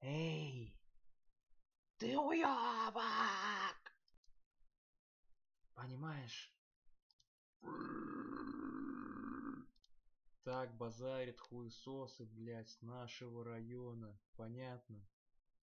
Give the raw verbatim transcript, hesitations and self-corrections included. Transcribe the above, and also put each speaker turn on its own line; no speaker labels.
Эй, ты уёбок! Понимаешь? Так базарят хуесосы, блядь, с нашего района. Понятно?